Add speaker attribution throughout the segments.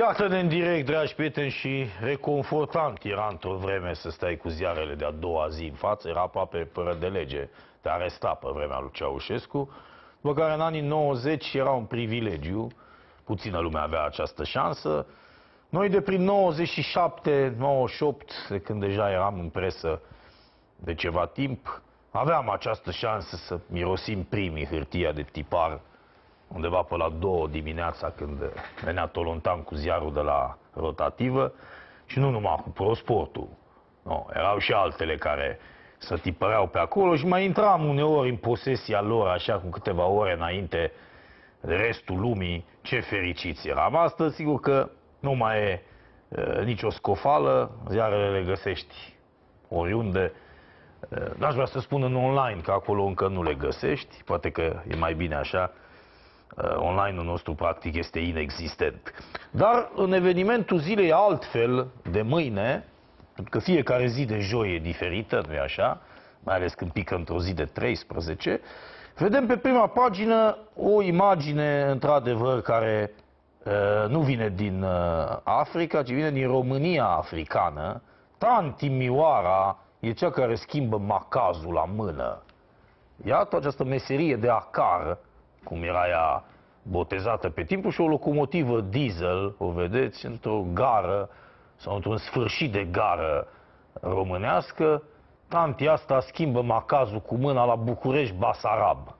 Speaker 1: Iată-ne în direct, dragi prieteni, și reconfortant era într-o vreme să stai cu ziarele de-a doua zi în față. Era aproape fără de lege, te aresta pe vremea lui Ceaușescu, după care în anii 90 era un privilegiu, puțină lume avea această șansă. Noi de prin 97, 98, de când deja eram în presă de ceva timp, aveam această șansă să mirosim primii hârtia de tipar undeva pe la 2 dimineața, când venea Tolontan cu ziarul de la rotativă, și nu numai cu Prosportul. No, erau și altele care se tipăreau pe acolo și mai intram uneori în posesia lor, așa cu câteva ore înainte de restul lumii. Ce fericiți eram. Astăzi, sigur că nu mai e nicio scofală, ziarele le găsești oriunde. N-aș vrea să spun în online, că acolo încă nu le găsești, poate că e mai bine așa. Online-ul nostru practic este inexistent. Dar în evenimentul zilei altfel de mâine, pentru că fiecare zi de joi e diferită, nu-i așa? Mai ales când pică într-o zi de 13, vedem pe prima pagină o imagine, într-adevăr, care nu vine din Africa, ci vine din România africană. Tanti Mioara e cea care schimbă macazul la mână. Iată această meserie de acar, cum era ea botezată pe timpul, și o locomotivă diesel, o vedeți, într-o gară sau într-un sfârșit de gară românească. Tanti asta schimbă macazul cu mâna la București-Basarab.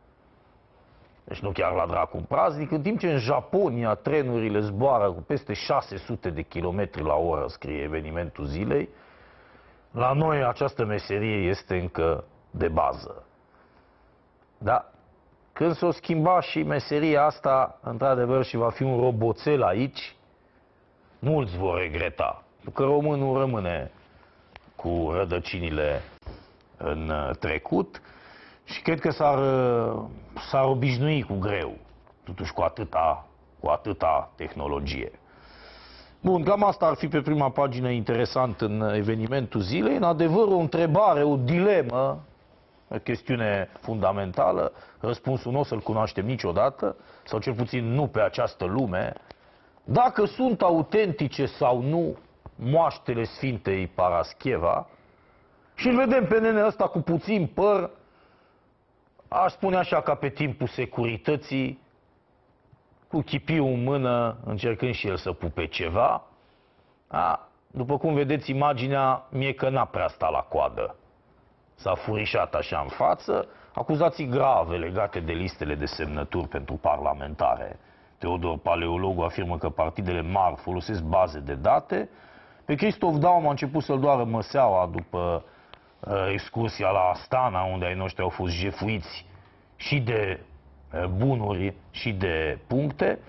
Speaker 1: Deci nu chiar la dracu un praznic, în timp ce în Japonia trenurile zboară cu peste 600 de km la oră, scrie evenimentul zilei. La noi această meserie este încă de bază. Da? Când s-o schimba și meseria asta, într-adevăr, și va fi un roboțel aici, mulți vor regreta. Pentru că românul rămâne cu rădăcinile în trecut și cred că s-ar obișnui cu greu, totuși cu atâta tehnologie. Bun, cam asta ar fi pe prima pagină interesant în evenimentul zilei. În adevăr, o întrebare, o dilemă, o chestiune fundamentală, răspunsul nu o să-l cunoaștem niciodată, sau cel puțin nu pe această lume, dacă sunt autentice sau nu moaștele Sfintei Parascheva. Și îl vedem pe nenea ăsta cu puțin păr, aș spune așa, ca pe timpul securității, cu chipiul în mână, încercând și el să pupe ceva. După cum vedeți imaginea, mie că n-a prea stat la coadă. S-a furișat așa în față, acuzații grave legate de listele de semnături pentru parlamentare. Teodor Paleologu afirmă că partidele mari folosesc baze de date. Pe Cristof Daum a început să-l doară măseaua după excursia la Astana, unde ai noștri au fost jefuiți și de bunuri și de puncte.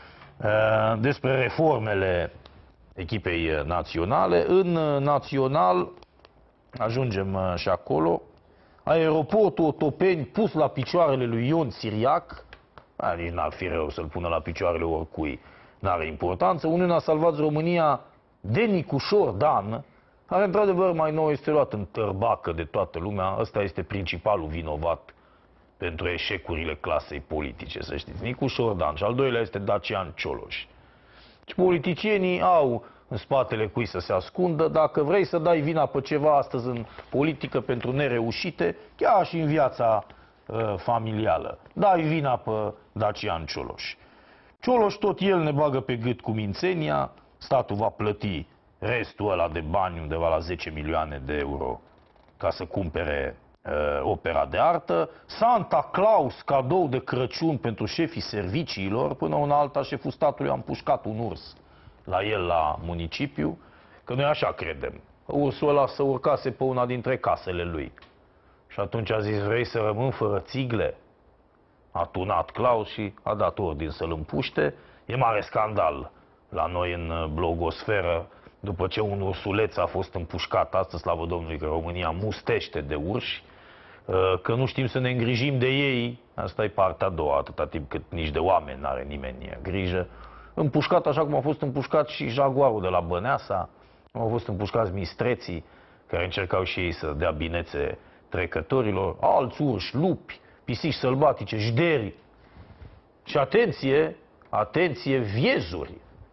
Speaker 1: Despre reformele echipei naționale. În național, ajungem și acolo, aeroportul Otopeni pus la picioarele lui Ion Siriac, nici n-ar fi rău să-l pună la picioarele oricui, n-are importanță. Uniunea Salvați România de Nicușor Dan, care într-adevăr mai nou este luat în tărbacă de toată lumea. Ăsta este principalul vinovat pentru eșecurile clasei politice, să știți. Nicușor Dan. Și al doilea este Dacian Cioloș. Și politicienii au în spatele cui să se ascundă. Dacă vrei să dai vina pe ceva astăzi în politică pentru nereușite, chiar și în viața familială, dai vina pe Dacian Cioloș. Cioloș tot el ne bagă pe gât cu mințenia, statul va plăti restul ăla de bani, undeva la 10 milioane de euro, ca să cumpere opera de artă. Santa Claus, cadou de Crăciun pentru șefii serviciilor. Până una alta, șeful statului a împușcat un urs la el la municipiu, că noi așa credem. Ursul ăla să urcase pe una dintre casele lui. Și atunci a zis: vrei să rămân fără țigle? A tunat Claus și a dat ordin să-l împuște. E mare scandal la noi în blogosferă, după ce un ursuleț a fost împușcat. Astăzi, slavă Domnului, că România mustește de urși, că nu știm să ne îngrijim de ei. Asta e partea a doua, atâta timp cât nici de oameni n-are nimeni grijă. Împușcat așa cum a fost împușcat și jaguarul de la Băneasa, cum au fost împușcați mistreții, care încercau și ei să dea binețe trecătorilor, alți urși, lupi, pisici sălbatice, jderi. Și atenție, atenție, viezuri.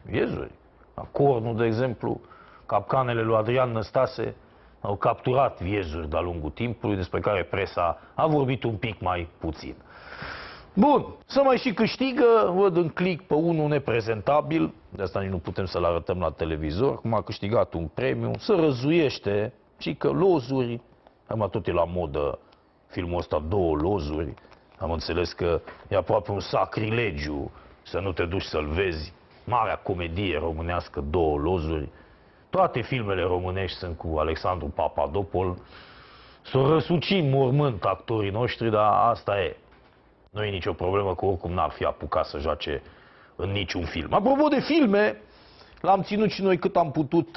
Speaker 1: Viezuri. Cornul, de exemplu, capcanele lui Adrian Năstase au capturat viezuri de-a lungul timpului, despre care presa a vorbit un pic mai puțin. Bun, să mai și câștigă, văd în click pe unul neprezentabil, de asta nici nu putem să-l arătăm la televizor, cum a câștigat un premiu, să răzuiește, și că lozuri, am tot e la modă filmul ăsta, 2 lozuri, am înțeles că e aproape un sacrilegiu să nu te duci să-l vezi, marea comedie românească, 2 lozuri, toate filmele românești sunt cu Alexandru Papadopol, să răsucim mormânt actorii noștri, dar asta e. Nu e nicio problemă, că oricum n-ar fi apucat să joace în niciun film. Apropo de filme, l-am ținut și noi cât am putut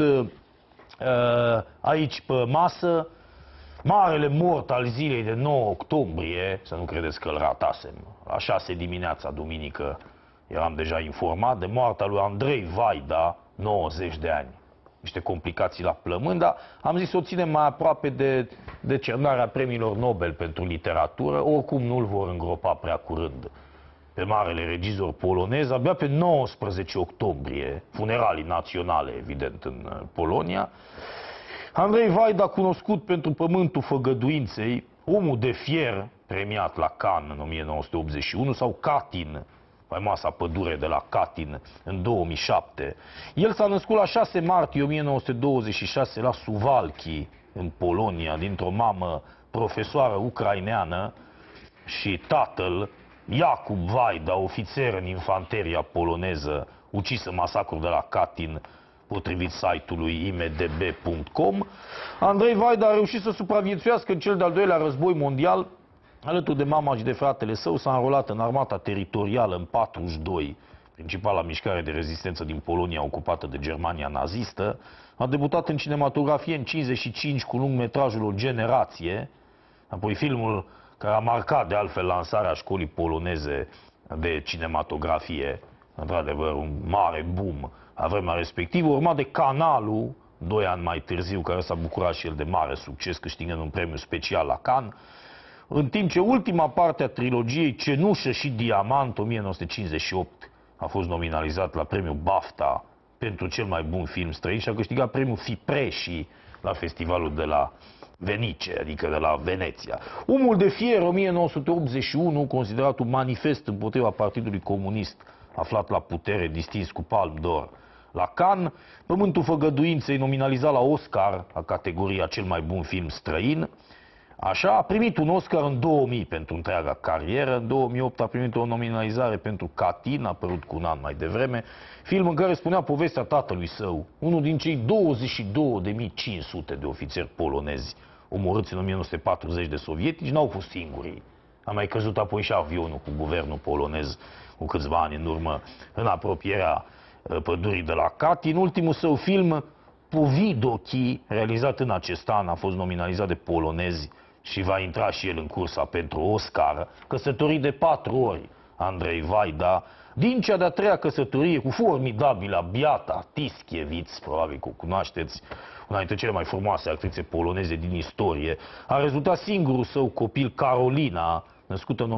Speaker 1: aici pe masă. Marele mort al zilei de 9 octombrie, să nu credeți că îl ratasem, la 6 dimineața, duminică, eram deja informat de moartea lui Andrei Vaida, 90 de ani. Niște complicații la plămâni, dar am zis să o ținem mai aproape de decernarea premiilor Nobel pentru literatură, oricum nu-l vor îngropa prea curând pe marele regizor polonez, abia pe 19 octombrie, funeralii naționale, evident, în Polonia. Andrei Vaida, cunoscut pentru Pământul Făgăduinței, omul de fier, premiat la Cannes în 1981, sau Katyn, faimoasa pădure de la Katyn, în 2007. El s-a născut la 6 martie 1926 la Suwałki, în Polonia, dintr-o mamă profesoară ucraineană, și tatăl, Jakub Vaida, ofițer în infanteria poloneză, ucis în masacrul de la Katyn, potrivit site-ului imdb.com. Andrei Vaida a reușit să supraviețuiască în cel de-al doilea război mondial. Alături de mama și de fratele său s-a înrolat în armata teritorială în 42, principala mișcare de rezistență din Polonia ocupată de Germania nazistă. A debutat în cinematografie în 55 cu lungmetrajul O generație, apoi filmul care a marcat de altfel lansarea școlii poloneze de cinematografie, într-adevăr un mare boom la vremea respectivă, urmat de Canalul, 2 ani mai târziu, care s-a bucurat și el de mare succes, câștigând un premiu special la Cannes, în timp ce ultima parte a trilogiei Cenușă și Diamant, 1958, a fost nominalizat la premiul BAFTA pentru cel mai bun film străin și a câștigat premiul Fipresci la festivalul de la Venice, adică de la Veneția. Omul de fier, 1981, considerat un manifest împotriva Partidului Comunist, aflat la putere, distins cu Palme d'Or la Cannes. Pământul Făgăduinței, nominalizat la Oscar, la categoria cel mai bun film străin. Așa, a primit un Oscar în 2000 pentru întreaga carieră, în 2008 a primit o nominalizare pentru Katyn, a apărut cu un an mai devreme, film în care spunea povestea tatălui său, unul din cei 22.500 de ofițeri polonezi omorâți în 1940 de sovietici, n-au fost singurii. A mai căzut apoi și avionul cu guvernul polonez cu câțiva ani în urmă în apropierea pădurii de la Katyn. Ultimul său film, Povidoki, realizat în acest an, a fost nominalizat de polonezi și va intra și el în cursa pentru Oscar. Căsătorit de 4 ori, Andrei Vaida, din cea de-a 3-a căsătorie cu formidabila Beata Tischieviț, probabil că o cunoașteți, una dintre cele mai frumoase actrițe poloneze din istorie, a rezultat singurul său copil, Carolina, născută în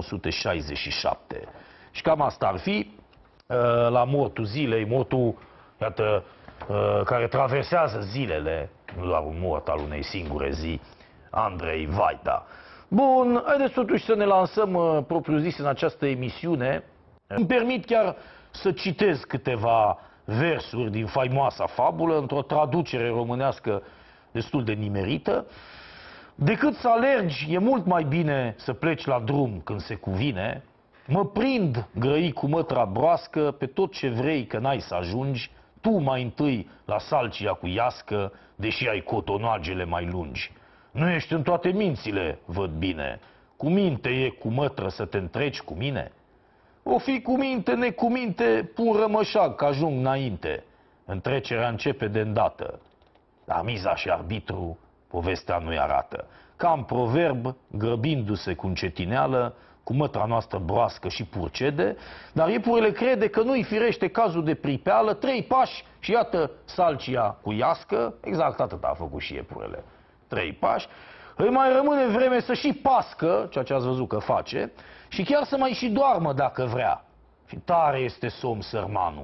Speaker 1: 1967. Și cam asta ar fi la mortul zilei, mortul, iată, care traversează zilele, nu doar un mort al unei singure zi, Andrei Vaida. Bun, haideți totuși să ne lansăm propriu-zis în această emisiune. Îmi permit chiar să citez câteva versuri din faimoasa fabulă, într-o traducere românească destul de nimerită. Decât să alergi, e mult mai bine să pleci la drum când se cuvine. Mă prind, grăi cu mătra broască, pe tot ce vrei că n-ai să ajungi, tu mai întâi la salcia cu iască, deși ai cotonoagele mai lungi. Nu ești în toate mințile, văd bine. Cu minte e cu mătră să te întreci cu mine? O fi cu minte, necuminte, pun rămășag că ajung înainte. Întrecerea începe de îndată. La miza și arbitru, povestea nu-i arată. Ca în proverb, grăbindu-se cu încetineală, cu mătra noastră broască și purcede, dar iepurile crede că nu-i firește cazul de pripeală, 3 pași și iată salcia cu iască, exact atât a făcut și iepurele. 3 pași, îi mai rămâne vreme să și pască, ceea ce ați văzut că face, și chiar să mai și doarmă dacă vrea. Și tare este somn sărmanul,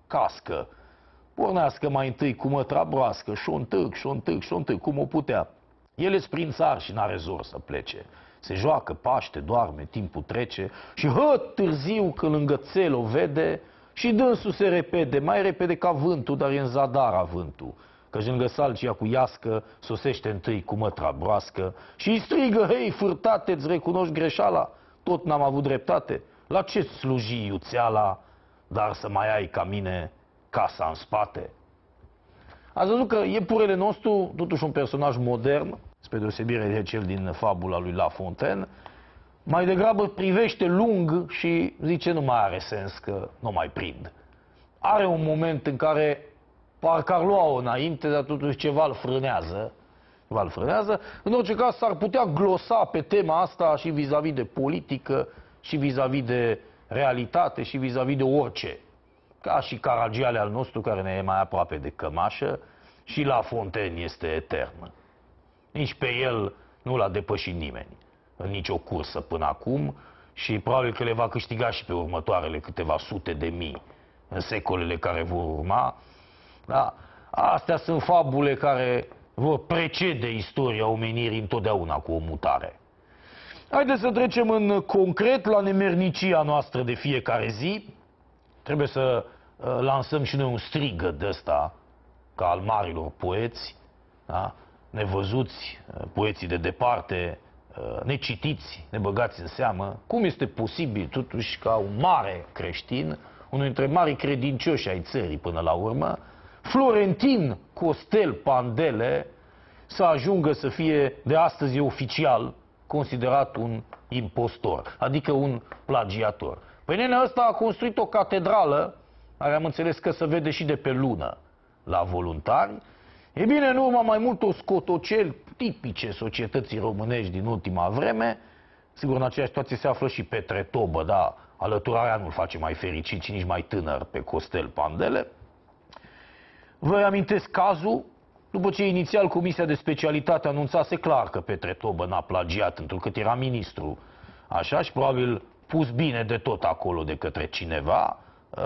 Speaker 1: cască. Pornească mai întâi cu mătra broască, șontâc, cum o putea. El e prin țar și n-are zor să plece. Se joacă, paște, doarme, timpul trece și târziu când lângă țel o vede și dânsul se repede, mai repede ca vântul, dar e în zadar vântul. Căci lângă salcia cu iască sosește întâi cu mătra broască și îi strigă, hei, fârtate, îți recunoști greșeala? Tot n-am avut dreptate. La ce-ți sluji iuțeala, dar să mai ai ca mine casa în spate? Ați văzut că iepurele nostru, totuși un personaj modern, spre deosebire de cel din fabula lui La Fontaine, mai degrabă privește lung și zice nu mai are sens că nu mai prind. Are un moment în care parcă ar lua-o înainte, dar totuși ceva îl frânează. În orice caz s-ar putea glosa pe tema asta și vis-a-vis de politică, și vis-a-vis de realitate, și vis-a-vis de orice. Ca și Caragiale al nostru, care ne e mai aproape de cămașă, și La Fontaine este etern. Nici pe el nu l-a depășit nimeni în nicio cursă până acum și probabil că le va câștiga și pe următoarele câteva sute de mii în secolele care vor urma. Da? Astea sunt fabule care vor precede istoria omenirii întotdeauna cu o mutare. Haideți să trecem în concret la nemernicia noastră de fiecare zi. Trebuie să lansăm și noi un strigăt de ăsta ca al marilor poeți, da? Nevăzuți, poeții de departe, necitiți, nebăgați în seamă. Cum este posibil totuși ca un mare creștin, unul dintre mari credincioși ai țării până la urmă, Florentin Costel Pandele, să ajungă să fie de astăzi oficial considerat un impostor, adică un plagiator. Păi nenea ăsta a construit o catedrală, care am înțeles că se vede și de pe lună la Voluntari. E bine, în urma mai multor scotoceli tipice societății românești din ultima vreme, sigur în aceeași situație se află și Petre Tobă, dar alăturarea nu-l face mai fericit și nici mai tânăr pe Costel Pandele. Vă amintesc cazul, după ce inițial Comisia de Specialitate anunțase clar că Petre Tobă n-a plagiat, întrucât era ministru, așa, și probabil pus bine de tot acolo de către cineva,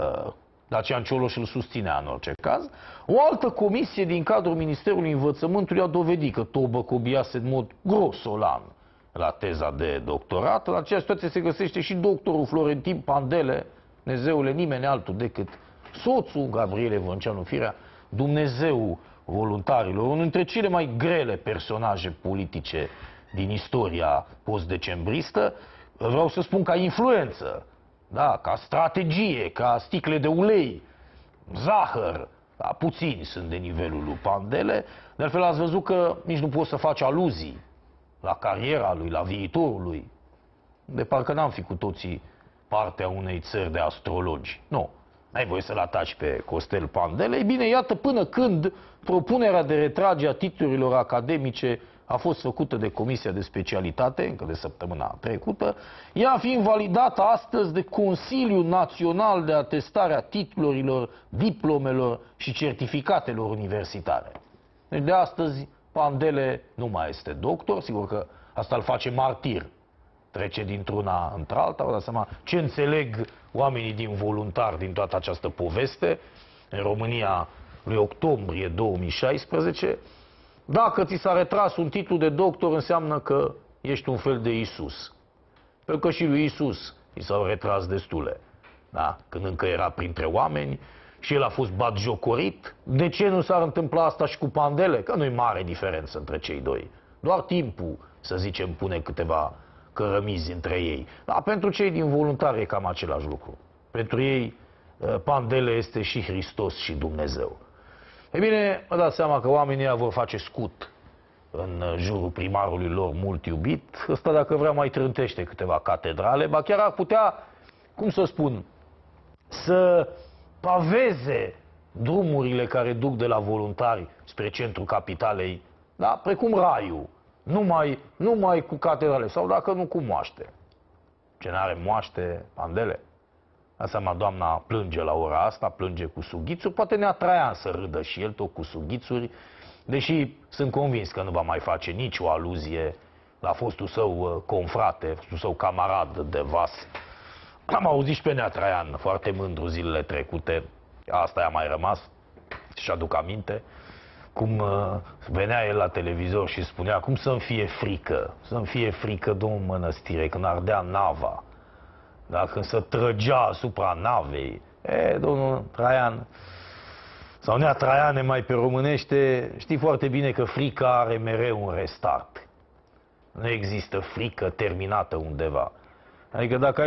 Speaker 1: Dacian Cioloș îl susținea în orice caz. O altă comisie din cadrul Ministerului Învățământului a dovedit că Tobă copiase în mod grosolan la teza de doctorat. În aceeași situație se găsește și doctorul Florentin Pandele, Dumnezeule, nimeni altul decât soțul Gabriele Vânceanu Firea, Dumnezeul voluntarilor, unul dintre cele mai grele personaje politice din istoria post-decembristă, vreau să spun ca influență, da, ca strategie, ca sticle de ulei, zahăr, da, puțini sunt de nivelul lui Pandele. De altfel ați văzut că nici nu poți să faci aluzii la cariera lui, la viitorul lui. De parcă n-am fi cu toții partea unei țări de astrologi. Nu. N-ai voie să-l ataci pe Costel Pandele. Ei bine, iată, până când propunerea de retragere a titlurilor academice a fost făcută de Comisia de Specialitate, încă de săptămâna trecută, ea fiind validată astăzi de Consiliul Național de Atestare a Titlurilor, Diplomelor și Certificatelor Universitare. Deci de astăzi Pandele nu mai este doctor, sigur că asta îl face martir. Trece dintr-una într-alta, vă dați seama ce înțeleg oamenii din Voluntari din toată această poveste. În România lui octombrie 2016, dacă ți s-a retras un titlu de doctor, înseamnă că ești un fel de Isus. Pentru că și lui Isus i s-au retras destule, da? Când încă era printre oameni și el a fost batjocorit. De ce nu s-ar întâmpla asta și cu Pandele? Că nu-i mare diferență între cei doi. Doar timpul, să zicem, pune câteva cărămizi între ei. Dar pentru cei din Voluntari e cam același lucru. Pentru ei Pandele este și Hristos și Dumnezeu. E bine, vă dați seama că oamenii ăia vor face scut în jurul primarului lor mult iubit. Ăsta, dacă vrea, mai trântește câteva catedrale, ba chiar ar putea, cum să spun, să paveze drumurile care duc de la Voluntari spre centrul capitalei, da? Precum raiul, numai cu catedrale, sau dacă nu cu moaște. Ce n-are moaște, Pandele? Asta doamna plânge la ora asta, plânge cu sughițuri, poate Nea Traian să râdă și el tot cu sughițuri, deși sunt convins că nu va mai face nicio aluzie la fostul său confrate, fostul său camarad de vas. Am auzit și pe Nea Traian foarte mândru zilele trecute. Asta i-a mai rămas și aduc aminte cum venea el la televizor și spunea cum să-mi fie frică. Să-mi fie frică, domnul Mănăstire, când ardea nava. Da? Când se trăgea asupra navei. Domnul Traian, sau Nea Traiane mai pe românește, știi foarte bine că frica are mereu un restart. Nu există frică terminată undeva. Adică dacă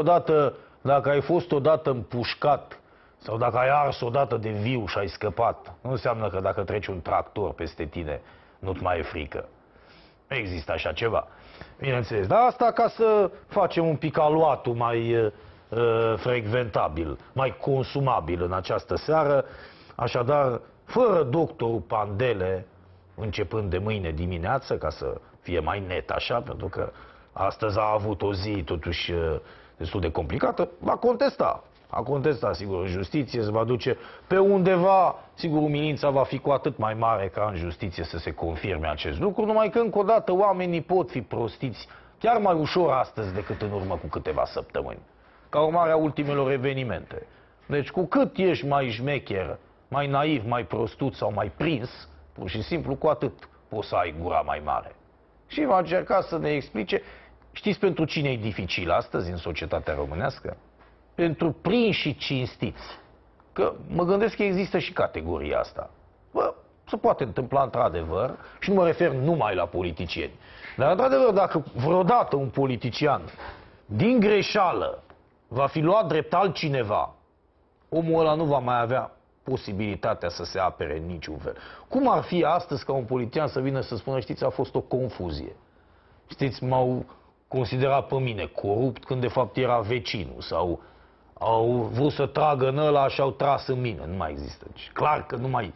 Speaker 1: ai fost odată împușcat sau dacă ai ars odată de viu și ai scăpat, nu înseamnă că dacă trece un tractor peste tine, nu-ți mai e frică. Nu există așa ceva. Bineînțeles, dar asta ca să facem un pic aluatul mai frecventabil, mai consumabil în această seară. Așadar, fără doctorul Pandele, începând de mâine dimineață, ca să fie mai net așa, pentru că astăzi a avut o zi totuși destul de complicată, va contesta. A contestat, sigur, în justiție, se va duce pe undeva, sigur, umilința va fi cu atât mai mare ca în justiție să se confirme acest lucru, numai că, încă o dată, oamenii pot fi prostiți chiar mai ușor astăzi decât în urmă cu câteva săptămâni, ca urmare a ultimelor evenimente. Deci, cu cât ești mai șmecher, mai naiv, mai prostut sau mai prins, pur și simplu, cu atât poți să ai gura mai mare. Și va încerca să ne explice, știți pentru cine e dificil astăzi în societatea românească? Pentru prinși și cinstiți. Că mă gândesc că există și categoria asta. Bă, se poate întâmpla într-adevăr, și nu mă refer numai la politicieni. Dar într-adevăr, dacă vreodată un politician, din greșeală, va fi luat drept altcineva, omul ăla nu va mai avea posibilitatea să se apere în niciun fel. Cum ar fi astăzi ca un politician să vină să spună, știți, a fost o confuzie. Știți, m-au considerat pe mine corupt când de fapt era vecinul, sau au vrut să tragă în ăla și au tras în mine. Nu mai există. Deci, clar că nu mai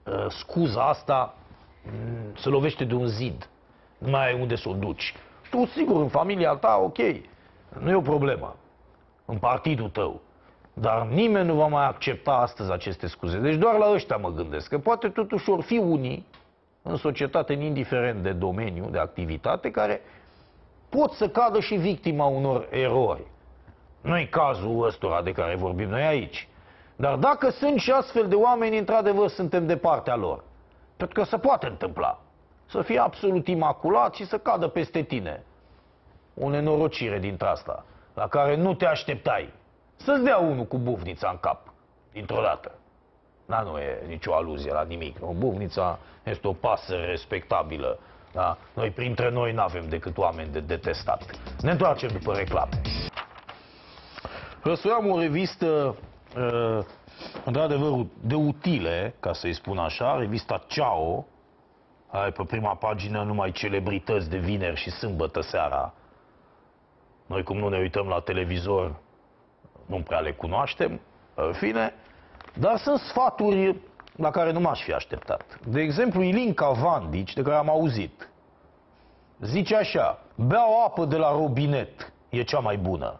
Speaker 1: scuza asta se lovește de un zid. Nu mai ai unde să o duci. Tu, sigur, în familia ta, ok, nu e o problemă. În partidul tău. Dar nimeni nu va mai accepta astăzi aceste scuze. Deci doar la ăștia mă gândesc. Că poate totuși or fi unii în societate, indiferent de domeniu, de activitate, care pot să cadă și victima unor erori. Nu-i cazul ăstora de care vorbim noi aici. Dar dacă sunt și astfel de oameni, într-adevăr, suntem de partea lor. Pentru că se poate întâmpla. Să fie absolut imaculat și să cadă peste tine. O nenorocire dintre asta, la care nu te așteptai. Să-ți dea unul cu bufnița în cap, dintr-o dată. Da, nu e nicio aluzie la nimic. O bufnița este o pasăre respectabilă. Da? Noi, printre noi, n-avem decât oameni de detestat. Ne întoarcem după reclame. Răsuiam o revistă, într-adevăr, de utile, ca să-i spun așa, revista Ceao. Are pe prima pagină numai celebrități de vineri și sâmbătă seara. Noi, cum nu ne uităm la televizor, nu prea le cunoaștem, în fine, dar sunt sfaturi la care nu m-aș fi așteptat. De exemplu, Ilinca Vandici, de care am auzit, zice așa: bea o apă de la robinet, e cea mai bună.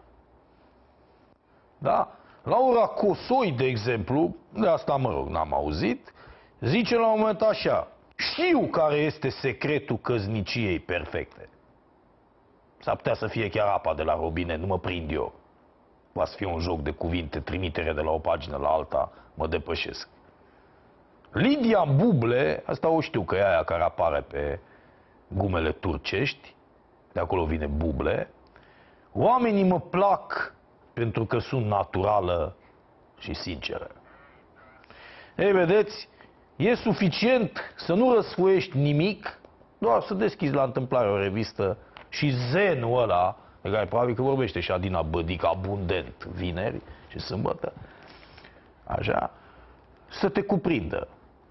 Speaker 1: Da? Laura Cosoi, de exemplu, de asta, mă rog, n-am auzit, zice la un moment așa: știu care este secretul căsniciei perfecte. S-ar putea să fie chiar apa de la robinet, nu mă prind eu. Va să fie un joc de cuvinte, trimitere de la o pagină la alta, mă depășesc. Lidia Buble, asta o știu că e aia care apare pe gumele turcești, de acolo vine Buble. Oamenii mă plac pentru că sunt naturală și sinceră. Ei, vedeți, e suficient să nu răsfoiești nimic, doar să deschizi la întâmplare o revistă și zenul ăla, de care probabil că vorbește și Adina Bădic abundent vineri și sâmbătă, așa, să te cuprindă.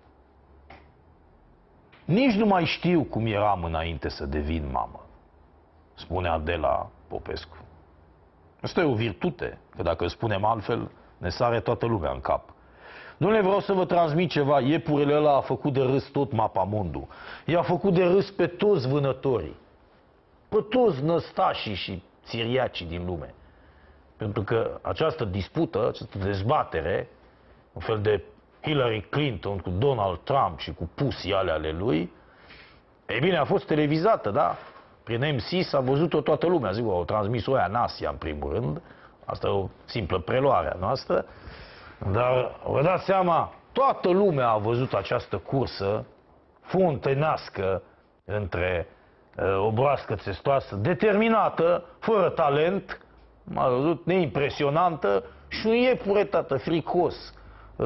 Speaker 1: Nici nu mai știu cum eram înainte să devin mamă, spune Adela Popescu. Asta e o virtute, că dacă spunem altfel, ne sare toată lumea în cap. Nu le vreau să vă transmit ceva, iepurele ăla a făcut de râs tot Mapamondul. I-a făcut de râs pe toți vânătorii, pe toți năstașii și țiriacii din lume. Pentru că această dispută, această dezbatere, un fel de Hillary Clinton cu Donald Trump și cu pusii ale lui, ei bine, a fost televizată, da? Prin M6 s-a văzut-o toată lumea. Zic, au transmis-o aia în Asia, în primul rând. Asta e o simplă preluare a noastră. Dar vă dați seama, toată lumea a văzut această cursă fontenească între o broască țestoasă, determinată, fără talent, m-a văzut, neimpresionantă, și un iepure, tată, fricos,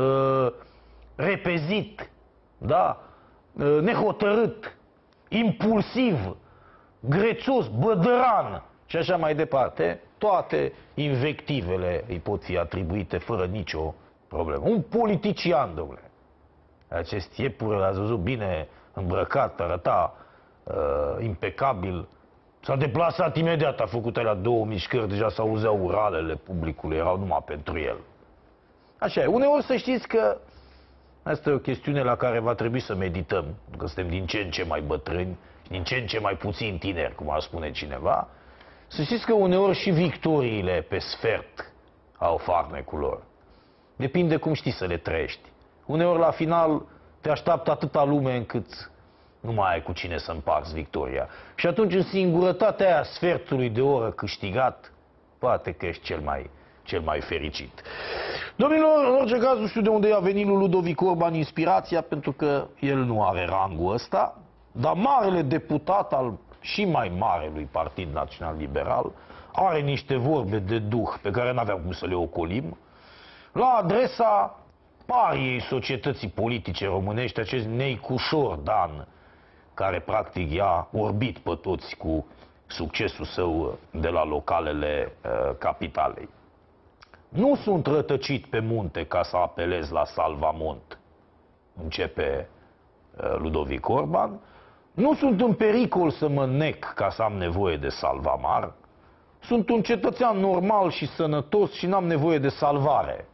Speaker 1: repezit, da, nehotărât, impulsiv, grețos, bădăran și așa mai departe. Toate invectivele îi pot fi atribuite fără nicio problemă. Un politician, domnule. Acest iepure, l-ați văzut, bine îmbrăcat, arăta impecabil. S-a deplasat imediat, a făcut alea 2 mișcări, deja s-auzeau uralele publicului, erau numai pentru el. Așa e. Uneori să știți că asta e o chestiune la care va trebui să medităm, că suntem din ce în ce mai bătrâni și din ce în ce mai puțin tineri, cum ar spune cineva. Să știți că uneori și victoriile pe sfert au farmecul lor. Depinde cum știi să le trăiești. Uneori la final te așteaptă atâta lume încât nu mai ai cu cine să împarți victoria. Și atunci, în singurătatea aia sfertului de oră câștigat, poate că ești cel mai fericit. Domnilor, în orice caz, nu știu de unde a venit lui Ludovic Orban inspirația, pentru că el nu are rangul ăsta, dar marele deputat al și mai marelui Partid Național Liberal are niște vorbe de duh pe care n-aveam cum să le ocolim la adresa pariei societății politice românești, acest Neicușor Dan, care practic i-a orbit pe toți cu succesul său de la localele capitalei. Nu sunt rătăcit pe munte ca să apelez la salvamont, începe Ludovic Orban. Nu sunt în pericol să mă nec ca să am nevoie de salvamar. Sunt un cetățean normal și sănătos și n-am nevoie de salvare.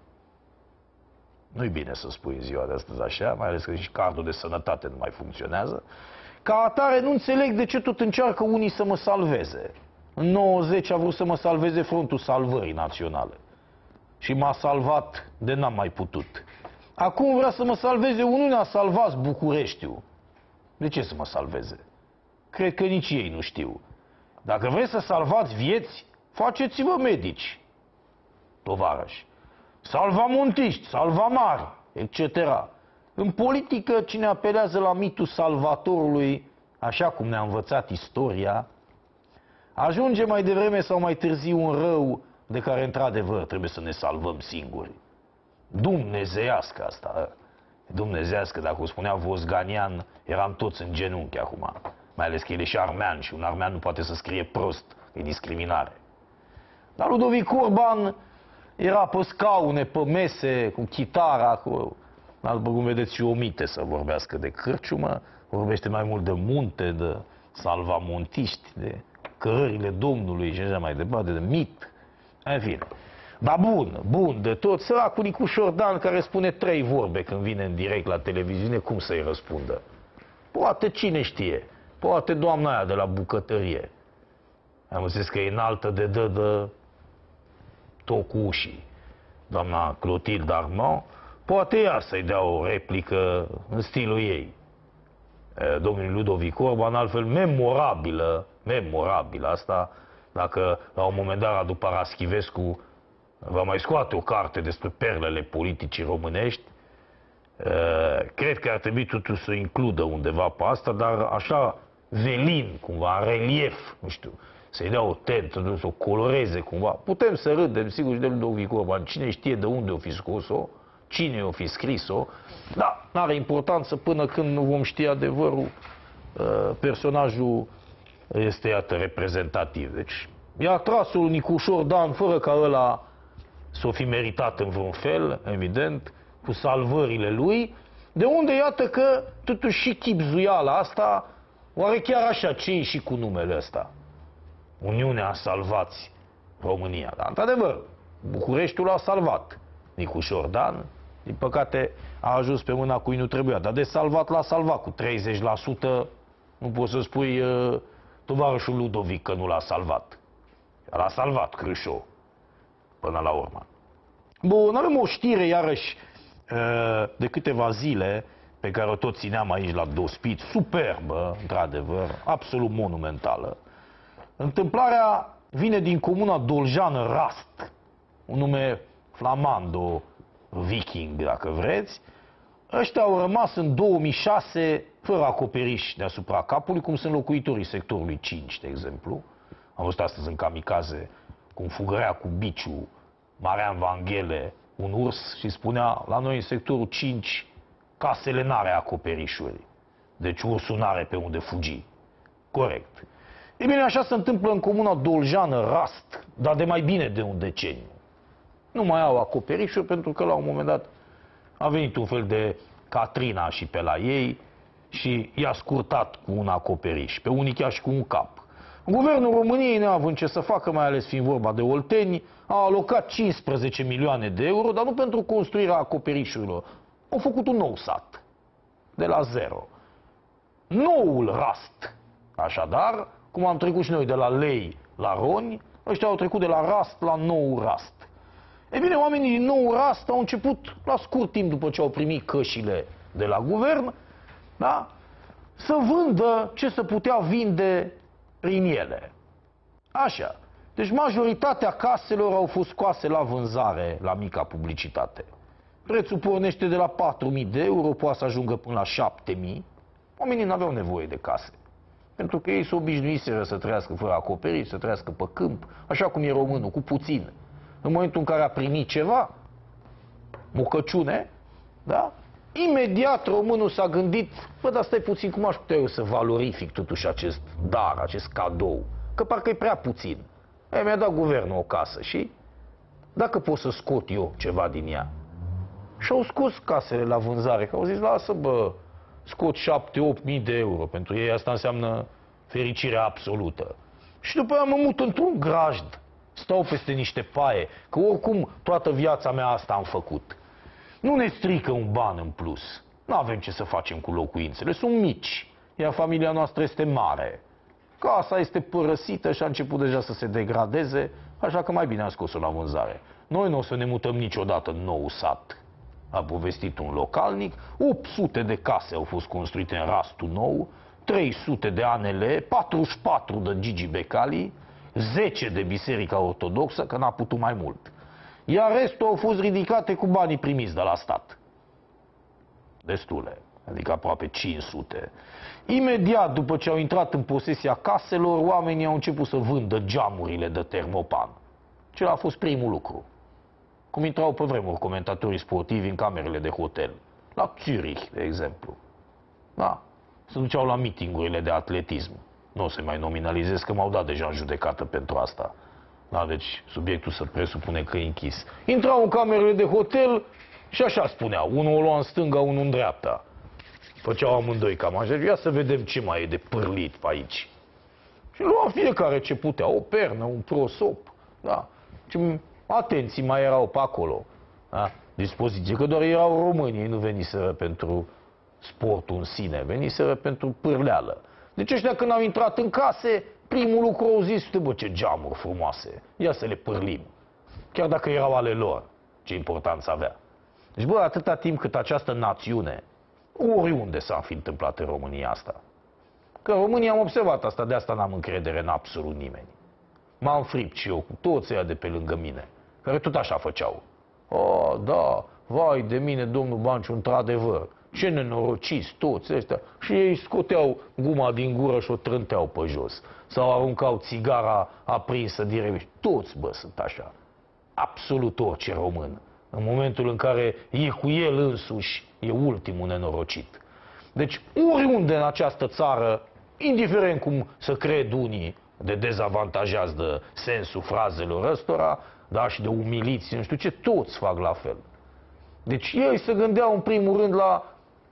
Speaker 1: Nu-i bine să spui în ziua de astăzi așa, mai ales că și cardul de sănătate nu mai funcționează. Ca atare nu înțeleg de ce tot încearcă unii să mă salveze. În 90 a vrut să mă salveze Frontul Salvării Naționale. Și m-a salvat de n-am mai putut. Acum vrea să mă salveze Uniunea Salvați Bucureștiu. De ce să mă salveze? Cred că nici ei nu știu. Dacă vreți să salvați vieți, faceți-vă medici, tovarăși, salvamontiști, salvamari, etc. În politică, cine apelează la mitul salvatorului, așa cum ne-a învățat istoria, ajunge mai devreme sau mai târziu un rău de care, într-adevăr, trebuie să ne salvăm singuri. Dumnezeiască asta. Dumnezeiască, dacă o spunea Vosganian, eram toți în genunchi acum. Mai ales că el e și armean și un armean nu poate să scrie prost, e discriminare. Dar Ludovic Orban era pe scaune, pe mese, cu chitara, cu... După cum vedeți, și omite să vorbească de cârciumă, vorbește mai mult de munte, de salvamontiști, de cărările Domnului și așa mai departe, de mit. În fine. Dar bun de tot, săracul Nicușor Dan, care spune 3 vorbe când vine în direct la televiziune, cum să-i răspundă? Poate cine știe, poate doamna aia de la bucătărie. Am zis că e înaltă de dă de tot cu ușii. Doamna Clotilde Armand, poate ea să-i dea o replică în stilul ei. Domnul Ludovic Orban, altfel memorabilă asta, dacă la un moment dat, după Raschivescu, va mai scoate o carte despre perlele politicii românești, cred că ar trebui totuși să includă undeva pe asta, dar așa velin, cumva, în relief, nu știu, să-i dea o tentă, să o coloreze cumva. Putem să râdem, sigur, și de Ludovic Orban, cine știe de unde o fi scos-o, cine o fi scris-o, dar n-are importanță până când nu vom ști adevărul. Personajul este, iată, reprezentativ. Deci, i-a tras-o Nicușor Dan fără ca ăla s-o fi meritat în vreun fel, evident, cu salvările lui, de unde iată că totuși și chibzuiala asta, oare chiar așa, ce și cu numele ăsta? Uniunea Salvați România. Dar, într-adevăr, Bucureștiul a salvat Nicușor Dan, din păcate a ajuns pe mâna cui nu trebuia, dar de salvat l-a salvat cu 30%, nu poți să spui tovarășul Ludovic că nu l-a salvat. L-a salvat Crâșou, până la urmă. Bun, avem o știre, iarăși, de câteva zile, pe care o tot țineam aici la Dospit, superbă, într-adevăr, absolut monumentală. Întâmplarea vine din comuna Doljean-Rast, un nume flamand, o viking, dacă vreți, ăștia au rămas în 2006 fără acoperiș deasupra capului, cum sunt locuitorii sectorului 5, de exemplu. Am văzut astăzi în Kamikaze cum fugărea cu biciu Marian Vanghele, un urs, și spunea, la noi în sectorul 5 casele n-are acoperișuri. Deci ursul n-are pe unde fugi. Corect. E bine, așa se întâmplă în comuna Doljană, Rast, dar de mai bine de un deceniu. Nu mai au acoperișuri pentru că la un moment dat a venit un fel de Katrina și pe la ei și i-a scurtat cu un acoperiș, pe unii chiar și cu un cap. Guvernul României, neavând ce să facă, mai ales fiind vorba de olteni, a alocat 15 milioane de euro, dar nu pentru construirea acoperișurilor. Au făcut un nou sat, de la zero. Noul Rast. Așadar, cum am trecut și noi de la lei la roni, ăștia au trecut de la Rast la nou Rast. E bine, oamenii din nou Rast au început, la scurt timp după ce au primit cășile de la guvern, da, să vândă ce se putea vinde prin ele. Așa. Deci majoritatea caselor au fost scoase la vânzare la mica publicitate. Prețul pornește de la 4.000 de euro, poate să ajungă până la 7.000. Oamenii nu aveau nevoie de case. Pentru că ei se obișnuiseră să trăiască fără acoperiș, să trăiască pe câmp, așa cum e românul, cu puțin. În momentul în care a primit ceva, mucăciune, da? Imediat românul s-a gândit, bă, dar stai puțin, cum aș putea eu să valorific totuși acest dar, acest cadou? Că parcă e prea puțin. Mi-a dat guvernul o casă și dacă pot să scot eu ceva din ea. Și au scos casele la vânzare, că au zis, lasă bă, scot 7-8 mii de euro. Pentru ei asta înseamnă fericirea absolută. Și după aia mă mut într-un grajd, stau peste niște paie, că oricum toată viața mea asta am făcut. Nu ne strică un ban în plus. Nu avem ce să facem cu locuințele, sunt mici, iar familia noastră este mare. Casa este părăsită și a început deja să se degradeze, așa că mai bine am scos-o la vânzare. Noi nu o să ne mutăm niciodată în nou sat, a povestit un localnic. 800 de case au fost construite în Rastul Nou, 300 de ANL, 44 de Gigi Becali, 10 de Biserica Ortodoxă, că n-a putut mai mult. Iar restul au fost ridicate cu banii primiți de la stat. Destule, adică aproape 500. Imediat după ce au intrat în posesia caselor, oamenii au început să vândă geamurile de termopan. Cel a fost primul lucru. Cum intrau pe vremuri comentatorii sportivi în camerele de hotel. La Zurich, de exemplu. Da, se duceau la meetingurile de atletism. Nu o să mai nominalizez, că m-au dat deja în judecată pentru asta. Da, deci subiectul se presupune că e închis. Intrau în camerele de hotel și așa spuneau. Unul o lua în stânga, unul în dreapta. Făceau amândoi cam așa. Ia să vedem ce mai e de pârlit pe aici. Și lua fiecare ce putea. O pernă, un prosop. Da. Ce atenții mai erau pe acolo. Da. Dispoziție. Că doar erau români. Ei nu veniseră pentru sportul în sine. Veniseră pentru pârleală. Deci ăștia când au intrat în case, primul lucru au zis, bă, ce geamuri frumoase, ia să le pârlim. Chiar dacă erau ale lor, ce importanță avea. Deci, bă, atâta timp cât această națiune, oriunde s-a fi întâmplat în România asta, că în România am observat asta, de asta n-am încredere în absolut nimeni. M-am fript și eu cu toți ăia de pe lângă mine, care tot așa făceau. Oh, da, vai de mine, domnul Banciu, într-adevăr. Ce nenorociți toți ăștia. Și ei scoteau guma din gură și o trânteau pe jos. Sau aruncau țigara aprinsă direct. Toți, bă, sunt așa. Absolut orice român. În momentul în care e cu el însuși, e ultimul nenorocit. Deci, oriunde în această țară, indiferent cum să cred unii de dezavantajați de sensul frazelor ăstora, da, și de umiliți, nu știu ce, toți fac la fel. Deci ei se gândeau în primul rând la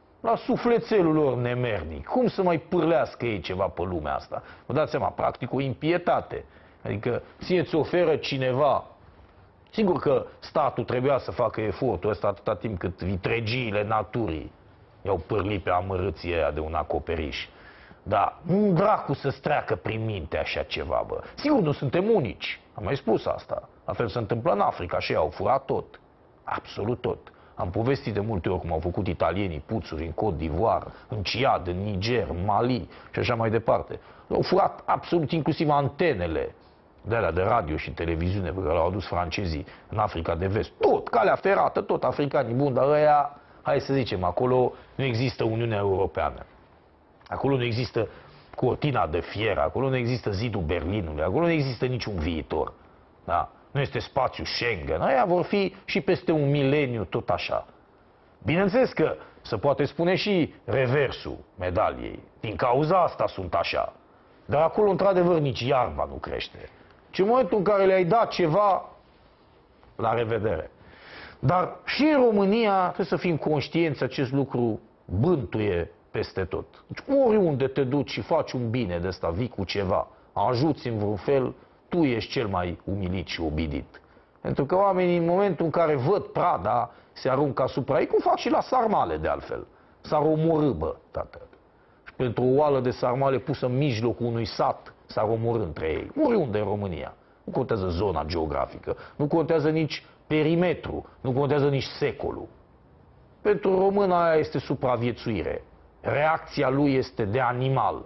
Speaker 1: sufletelul lor nemernic. Cum să mai pârlească ei ceva pe lumea asta? Vă dați seama, practic o impietate. Adică ție ți oferă cineva. Sigur că statul trebuia să facă efortul ăsta atâta timp cât vitregiile naturii i-au pârlit pe amărâții aia de un acoperiș. Dar nu dracu să-ți treacă prin minte așa ceva, bă. Sigur, nu suntem unici. Am mai spus asta. La fel se întâmplă în Africa și ei au furat tot. Absolut tot. Am povestit de multe ori cum au făcut italienii puțuri în Côte d'Ivoire, în Ciad, în Niger, în Mali și așa mai departe. Au furat absolut inclusiv antenele de alea de radio și televiziune pe care l-au adus francezii în Africa de Vest, tot, calea ferată, tot africanii buni, dar ăia, hai să zicem, acolo nu există Uniunea Europeană. Acolo nu există cortina de fier, acolo nu există zidul Berlinului, acolo nu există niciun viitor. Da? Nu este spațiu Schengen. Aia vor fi și peste un mileniu tot așa. Bineînțeles că se poate spune și reversul medaliei. Din cauza asta sunt așa. Dar acolo, într-adevăr, nici iarba nu crește. Și în momentul în care le-ai dat ceva, la revedere. Dar și în România trebuie să fim conștienți, acest lucru bântuie peste tot. Deci oriunde te duci și faci un bine de ăsta, vii cu ceva, ajuți în vreun fel, tu ești cel mai umilit și obidit. Pentru că oamenii, în momentul în care văd prada, se aruncă asupra ei, cum fac și la sarmale, de altfel. S-ar omorî, bă, tată. Și pentru o oală de sarmale pusă în mijlocul unui sat, s-ar omorî între ei. Oriunde în România. Nu contează zona geografică, nu contează nici perimetru, nu contează nici secolul. Pentru român aia este supraviețuire. Reacția lui este de animal.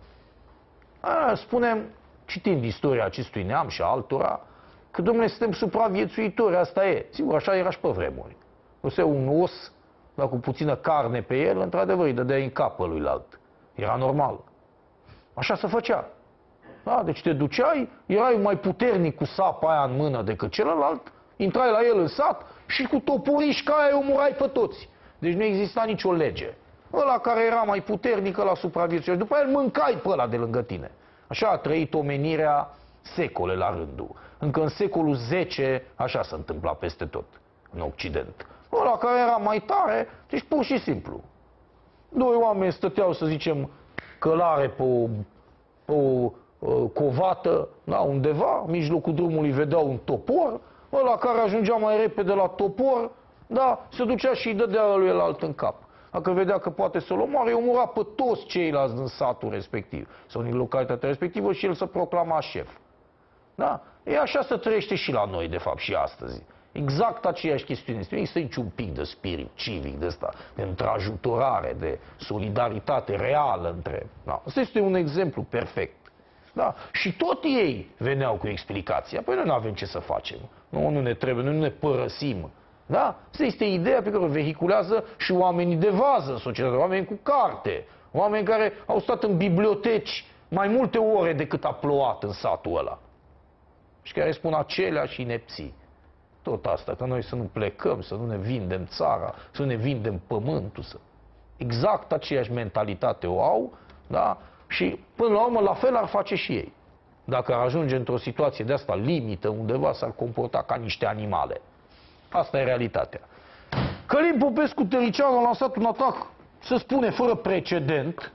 Speaker 1: Spunem, citind istoria acestui neam și a altora, că, domnule, suntem supraviețuitori, asta e. Sigur, așa era și pe vremuri. Nu un os, dar cu puțină carne pe el, într-adevăr, îi dădeai în cap luilalt. Era normal. Așa se făcea. Da? Deci te duceai, erai mai puternic cu sapa aia în mână decât celălalt, intrai la el în sat și cu toporișca aia omorai pe toți. Deci nu exista nicio lege. Ăla care era mai puternic, ăla supraviețuia. Și după el mâncai pe ăla de lângă tine. Așa a trăit omenirea secole la rândul. Încă în secolul X așa se întâmpla peste tot, în Occident. Ăla care era mai tare, deci pur și simplu. Doi oameni stăteau, să zicem, călare pe o covată, da, undeva, în mijlocul drumului vedeau un topor, ăla care ajungea mai repede la topor, da, se ducea și îi dădea lui alt în cap. Dacă vedea că poate să-l omoare, îi omora pe toți ceilalți din satul respectiv sau din localitatea respectivă și el se proclama șef. Da? E așa se trăiește și la noi, de fapt, și astăzi. Exact aceeași chestiune. Nu există niciun pic de spirit civic de ăsta, de întrajutorare, de solidaritate reală între... Da. Asta este un exemplu perfect. Da? Și tot ei veneau cu explicația. Păi noi nu avem ce să facem. Nu ne trebuie, noi nu ne părăsim. Da? Asta este ideea pe care o vehiculează și oamenii de vază în societate, oameni cu carte, oameni care au stat în biblioteci mai multe ore decât a plouat în satul ăla. Și care spun aceleași inepții. Tot asta, că noi să nu plecăm, să nu ne vindem țara, să nu ne vindem pământul. Exact aceeași mentalitate o au, da? Și până la urmă la fel ar face și ei. Dacă ar ajunge într-o situație de asta limită undeva, s-ar comporta ca niște animale. Asta e realitatea. Călin Popescu Tăricianu a lansat un atac, se spune, fără precedent,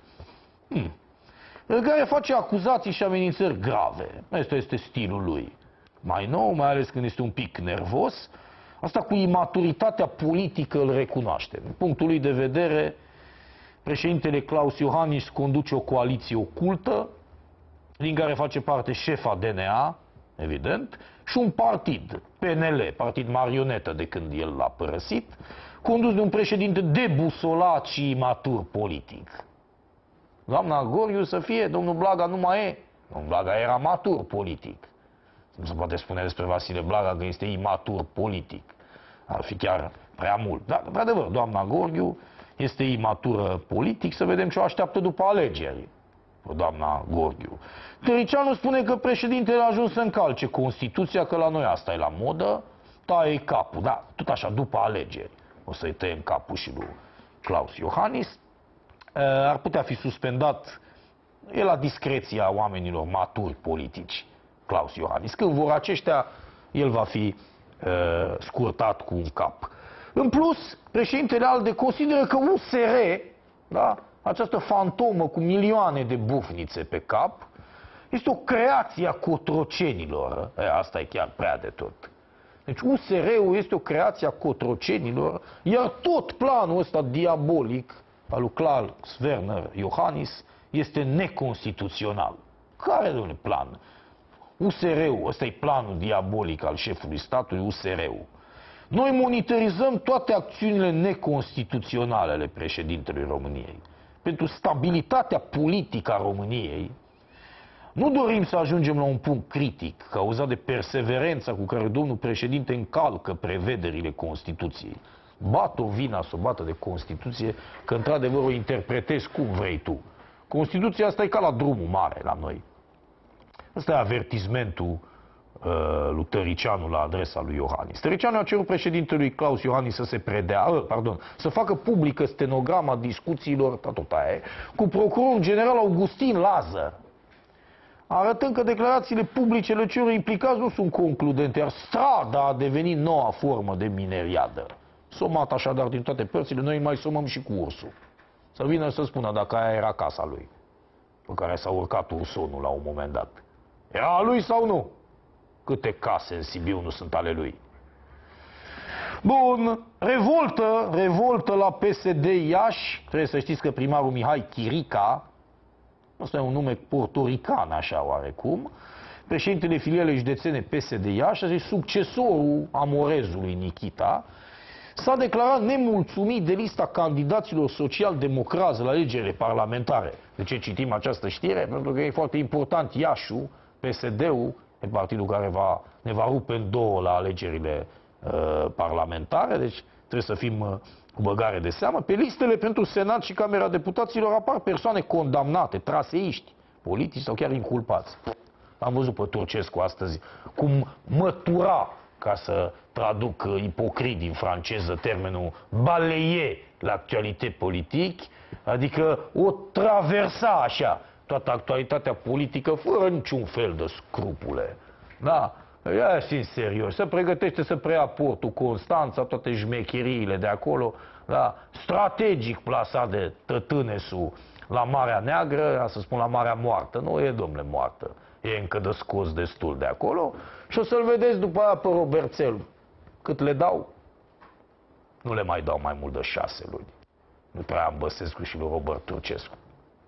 Speaker 1: în care face acuzații și amenințări grave. Asta este stilul lui. Mai nou, mai ales când este un pic nervos, asta cu imaturitatea politică îl recunoaște. Din punctul lui de vedere, președintele Klaus Iohannis conduce o coaliție ocultă, din care face parte șefa DNA, evident, și un partid, PNL, partid marionetă de când el l-a părăsit, condus de un președinte debusolat și imatur politic. Doamna Goriu să fie, domnul Blaga nu mai e. Domnul Blaga era matur politic. Nu se poate spune despre Vasile Blaga că este imatur politic. Ar fi chiar prea mult. Dar, într-adevăr, doamna Goriu este imatură politic, să vedem ce o așteaptă după alegeri. Doamna Goriu. Tăricianu spune că președintele a ajuns să încalce Constituția, că la noi asta e la modă, taie capul. Da, tot așa, după alegeri. O să-i tăiem capul și lui Klaus Iohannis. Ar putea fi suspendat, e la discreția oamenilor maturi politici, Klaus Iohannis. Când vor aceștia, el va fi scurtat cu un cap. În plus, președintele ALDE consideră că USR, da, această fantomă cu milioane de bufnițe pe cap, este o creație a cotrocenilor. Asta e chiar prea de tot. Deci USR-ul este o creație a cotrocenilor, iar tot planul ăsta diabolic al lui Klaus Werner Iohannis este neconstituțional. Care e un plan? USR-ul, ăsta e planul diabolic al șefului statului, USR-ul. Noi monitorizăm toate acțiunile neconstituționale ale președintelui României. Pentru stabilitatea politică a României, Nu dorim să ajungem la un punct critic, cauzat de perseverența cu care domnul președinte încalcă prevederile Constituției. Bat-o vina să o bată de Constituție, că într-adevăr o interpretezi cum vrei tu. Constituția asta e ca la drumul mare la noi. Ăsta e avertismentul lui Tăricianu la adresa lui Iohannis. Tăricianu a cerut președintelui Claus Iohannis să se predea, să facă publică stenograma discuțiilor cu procurorul general Augustin Lazar, arătând că declarațiile publice ale celor implicați nu sunt concludente, iar strada a devenit noua formă de mineriadă. Somat așadar din toate părțile, noi mai somăm și cu ursul. Să vină să spună dacă aia era casa lui, pe care s-a urcat ursonul la un moment dat. Era a lui sau nu? Câte case în Sibiu nu sunt ale lui? Bun, revoltă la PSD Iași. Trebuie să știți că primarul Mihai Chirica, ăsta e un nume portorican așa oarecum, președintele filialei județene PSD Iași, succesorul amorezului Nikita, s-a declarat nemulțumit de lista candidaților social-democrați la alegerile parlamentare. De ce citim această știre? Pentru că e foarte important. Iașul, PSD-ul, e partidul care ne va rupe în două la alegerile parlamentare, deci trebuie să fim cu băgare de seamă. Pe listele pentru Senat și Camera Deputaților apar persoane condamnate, traseiști, politici sau chiar inculpați. Am văzut pe Turcescu astăzi cum mătura, ca să traduc ipocrit din franceză termenul balayer l'actualité politique, adică o traversa așa toată actualitatea politică fără niciun fel de scrupule. Da? Ia și în serios, se pregătește să preia portul Constanța, toate jmecheriile de acolo, da? Strategic plasat de Tătânesul la Marea Neagră, să spun la Marea Moartă. Nu e, domnule, moartă. E încă de scos destul de acolo. Și o să-l vedeți după aia pe Roberțel. Cât le dau? Nu le mai dau mai mult de 6 luni. Nu prea am Băsescu și lui Robert Turcescu.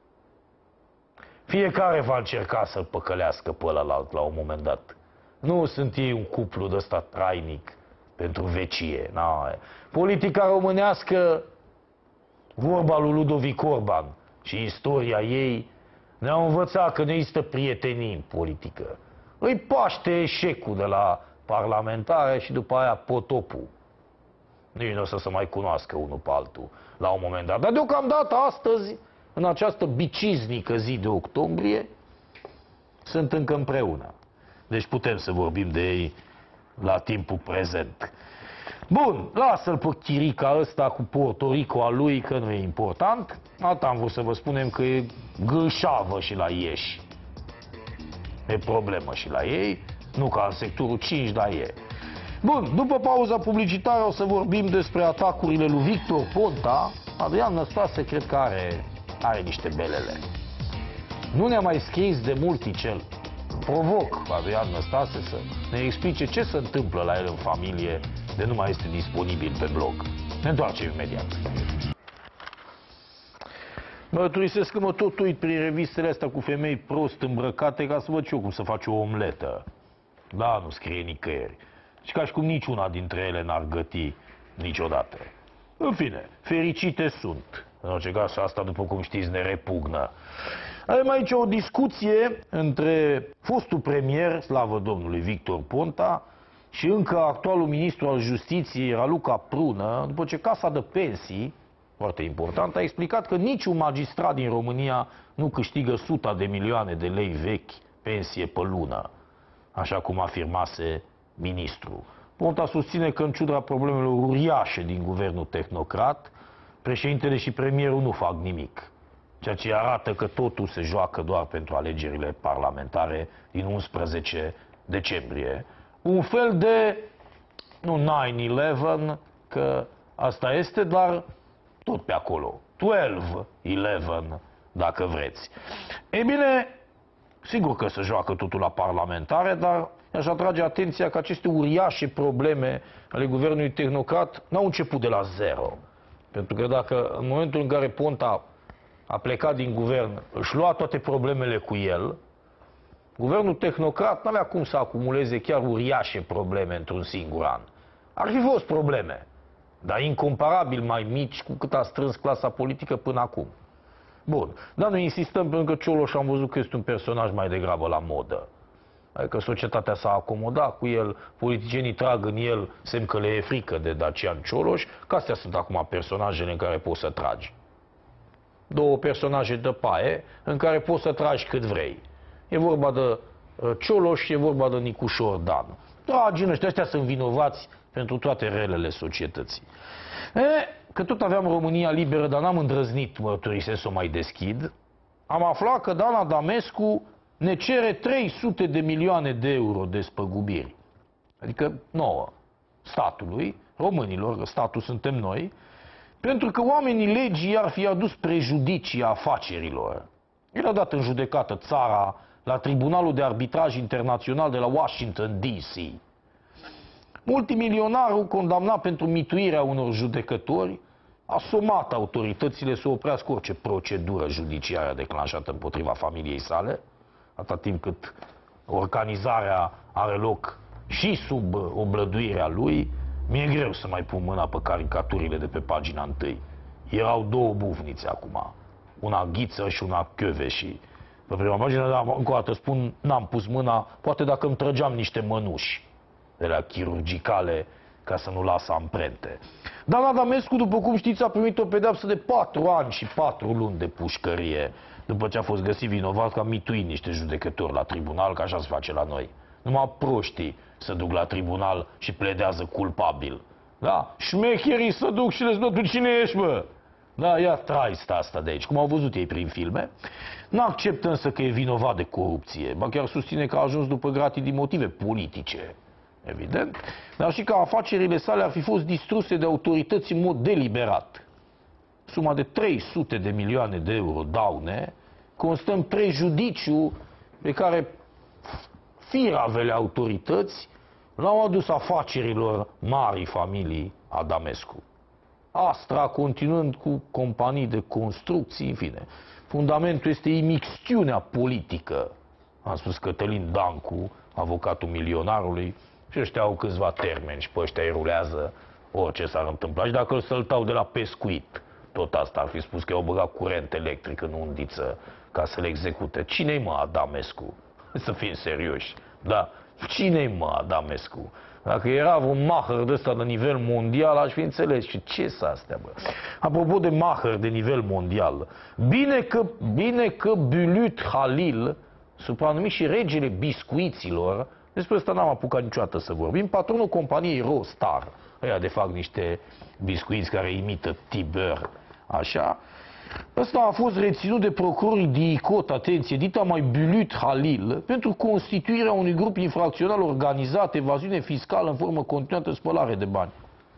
Speaker 1: Fiecare va încerca să-l păcălească pe ălălalt la un moment dat. Nu sunt ei un cuplu de ăsta trainic pentru vecie. Politica românească, vorba lui Ludovic Orban și istoria ei, ne-au învățat că nu există prietenii în politică. Îi paște eșecul de la parlamentare și după aia potopul. Nici nu o să se mai cunoască unul pe altul la un moment dat. Dar deocamdată astăzi, în această biciznică zi de octombrie, sunt încă împreună. Deci putem să vorbim de ei la timpul prezent. Bun, lasă-l pe Chirica ăsta cu Puerto Rico a lui, că nu e important. Asta am vrut să vă spunem că e gâșavă și la Ieși. E problemă și la ei, nu ca în sectorul 5, dar e. Bun, după pauza publicitară o să vorbim despre atacurile lui Victor Ponta. Adrian Năstase cred că are niște belele. Nu ne-a mai scris de mult Ticel. Provoc Adrian Năstase să ne explice ce se întâmplă la el în familie de nu mai este disponibil pe blog. Ne întoarcem imediat. Mă turisesc că mă tot uit prin revistele astea cu femei prost îmbrăcate ca să văd eu cum să faci o omletă. Da, nu scrie nicăieri. Și ca și cum niciuna dintre ele n-ar găti niciodată. În fine, fericite sunt. În orice caz, asta, după cum știți, ne repugnă. Avem aici o discuție între fostul premier, slavă Domnului, Victor Ponta, și încă actualul ministru al Justiției, Raluca Prună, după ce Casa de Pensii, foarte important, a explicat că niciun magistrat din România nu câștigă 100 de milioane de lei vechi pensie pe lună, așa cum afirmase ministrul. Ponta susține că, în ciuda problemelor uriașe din guvernul tehnocrat, președintele și premierul nu fac nimic, ceea ce arată că totul se joacă doar pentru alegerile parlamentare din 11 decembrie. Un fel de, nu 9-11, că asta este, dar tot pe acolo. 12-11, dacă vreți. Ei bine, sigur că se joacă totul la parlamentare, dar aș atrage atenția că aceste uriașe probleme ale guvernului tehnocrat n-au început de la zero. Pentru că dacă în momentul în care Ponta a plecat din guvern, își lua toate problemele cu el, guvernul tehnocrat n-avea cum să acumuleze chiar uriașe probleme într-un singur an. Ar fi fost probleme, dar incomparabil mai mici cu cât a strâns clasa politică până acum. Bun. Dar noi insistăm pentru că Cioloș am văzut că este un personaj mai degrabă la modă. Adică societatea s-a acomodat cu el, politicienii trag în el, semn că le e frică de Dacian Cioloș, că astea sunt acum personajele în care poți să tragi. Două personaje de paie în care poți să tragi cât vrei. E vorba de Cioloș și e vorba de Nicușor Dan. Dragii noștri, ăștia sunt vinovați pentru toate relele societății. Că tot aveam România liberă, dar n-am îndrăznit, mărturisesc, să o mai deschid, am aflat că Dana Damescu ne cere 300 de milioane de euro de spăgubiri. Adică nouă, statului, românilor, statul suntem noi, pentru că oamenii legii ar fi adus prejudicii afacerilor. El a dat în judecată țara la Tribunalul de Arbitraj Internațional de la Washington, D.C. Multimilionarul, condamnat pentru mituirea unor judecători, a somat autoritățile să oprească orice procedură judiciară declanșată împotriva familiei sale, atât timp cât organizarea are loc și sub oblăduirea lui. Mi-e greu să mai pun mâna pe caricaturile de pe pagina 1. Erau două bufnițe acum, una Ghiță și una Chioveși. Pe prima pagină, dar încă o dată spun, n-am pus mâna, poate dacă îmi trăgeam niște mănuși de la chirurgicale ca să nu lasă amprente. Dana Damescu, după cum știți, a primit o pedeapsă de 4 ani și 4 luni de pușcărie, după ce a fost găsit vinovat că a mituit niște judecători la tribunal, că așa se face la noi. Numai proștii se duc la tribunal și pledează culpabil. Da? Șmecherii se duc și le spun, tu cine ești, bă? Da, ia traista asta de aici, cum au văzut ei prin filme. N-acceptă însă că e vinovat de corupție, ba chiar susține că a ajuns după gratii din motive politice. Evident, dar și că afacerile sale ar fi fost distruse de autorități în mod deliberat. Suma de 300 de milioane de euro daune constă în prejudiciu pe care firavele autorități l-au adus afacerilor marii familii Adamescu. Astra continuând cu companii de construcții, în fine. Fundamentul este imixtiunea politică. Am spus Cătălin Dancu, avocatul milionarului, și ăștia au câțiva termeni și pe ăștia îi rulează orice s-ar întâmpla. Și dacă îl săltau de la pescuit, tot asta ar fi spus că i-au băgat curent electric în undiță ca să le execute. Cine-i mă Adamescu? Să fim serioși. Da, cine-i mă Adamescu? Dacă era un maher de ăsta de nivel mondial, aș fi înțeles. Și ce s astea, bă? Apropo de maher de nivel mondial, bine că Bülut Halil, supranumit și regele biscuiților, despre asta n-am apucat niciodată să vorbim, patronul companiei Rostar, ăia de fapt niște biscuiți care imită Tiber, așa. Ăsta a fost reținut de procurorii DICOT, atenție, dita mai Bülut Halil, pentru constituirea unui grup infracțional organizat, evaziune fiscală în formă continuată, spălare de bani.